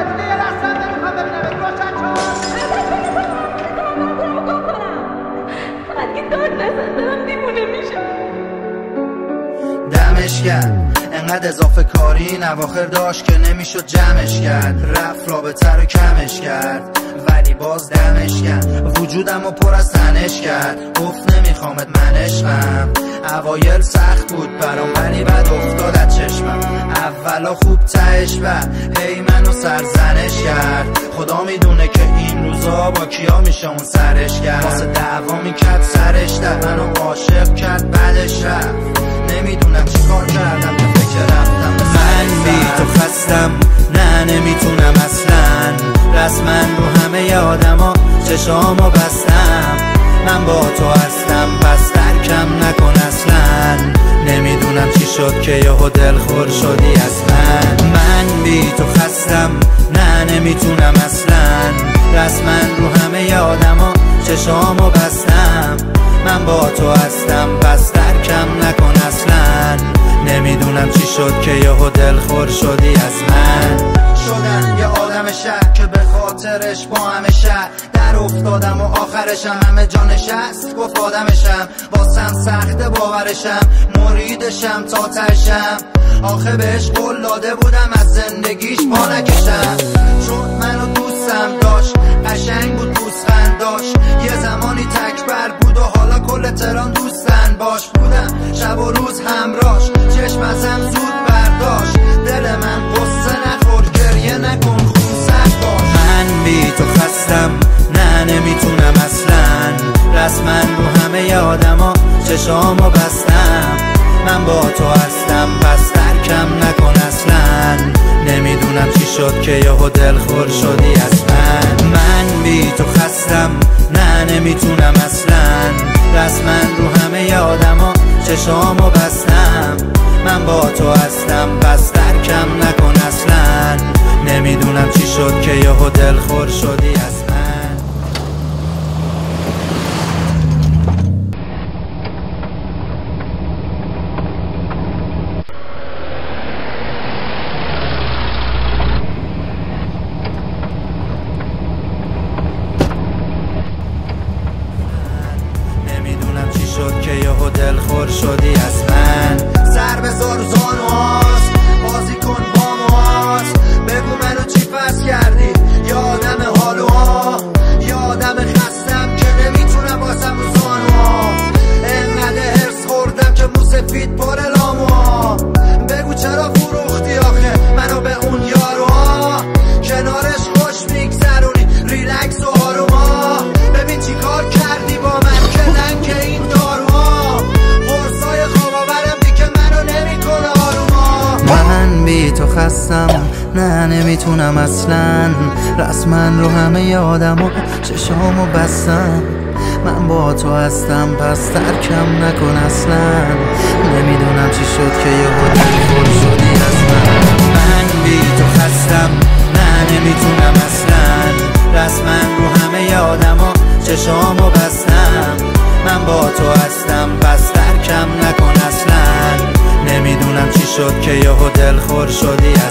دمش کرد انقدر اضافه کاری این اواخر داشت که نمیشد جمعش کرد، رفت رابطه رو کمش کرد ولی باز دمش کرد، وجودم رو پر از تنش کرد، گفت نمیخوامت من عشقم. اوایل سخت بود برام ولی بعد افتاد از چشمم، اولا خوب تهش بعد هی منو سرزنش کرد. خدا میدونه که این روزا با کیا میشه اون سرش کرد، واسه دعوا میکرد سرش در منو عاشق کرد بعدش رفت. نمیدونم چی کار کردم که فکر رفتم من بی تو خستم، نه نمیتونم اصلا رسما رو همه آدما چشامو بستم. من با تو هستم پس ترکم نکن اصلا، نمیدونم چی شد که یهو دلخور شدی از من بی تو خستم، نه نمیتونم اصلا رسما رو همه آدما چشامو بستم. من با تو هستم پس ترکم نکن اصلا، نمیدونم چی شد که یهو دلخور شدی از من. شدم یه آدم شهر که به خاطرش با همه شهر در افتادم و آخرشم همه جا نشست گفت آدمشم، واسم سخت باورشم، مریدشم تا تشم. آخه بهش قول داده بودم از زندگیش پا نکشم، چون منو دوستم داشت، قشنگ بود دوستن داشت، یه زمانی تکبر بود و حالا کل تهران دوستن باش بودم، شب و روز همراش، چشم ازم زود برداشت، دل من قصه نخور گریه نکن خون سرد باش. من بی تو خستم، نه نمیتونم اصلا رسما رو همه آدما چشامو بستم. من با تو هستم پس ترکم نکن اصلا، نمیدونم چی شد که یهو دلخور شدی از من بی تو خستم، نه نمیتونم اصلا رسما رو همه آدما چشامو بستم. من با تو هستم پس ترکم نکن اصلا، نمیدونم چی شد که یهو دلخور شدی از من. شد که یهو دلخور شدی از من. سر بذار و زانوهاست، بازی کن با موهاست، بگو منو چی پس کردی، یادم حالوها، یادم خستم که نمیتونم باسم رو زانوها، انقدر هرس خوردم که مو سفید پر لاموها. بگو چرا فروختی آخه منو به اون یاروها، کنارش خوش میگذرونی ریلکس و آروما. ببین چی کار کردی با من که لنگ این من بی تو خستم، نه نمیتونم اصلا رسما رو همه آدما چشامو بستم. من با تو هستم پس ترکم نکن اصلا، نمیدونم چی شد که یهو دلخور شدی از من بی تو خستم، نه نمیتونم اصلا رسما رو همه آدما چشامو بستم. من با تو هستم پس ترکم نکن اصلا، نمیدونم چی شد که یهو دلخور شدی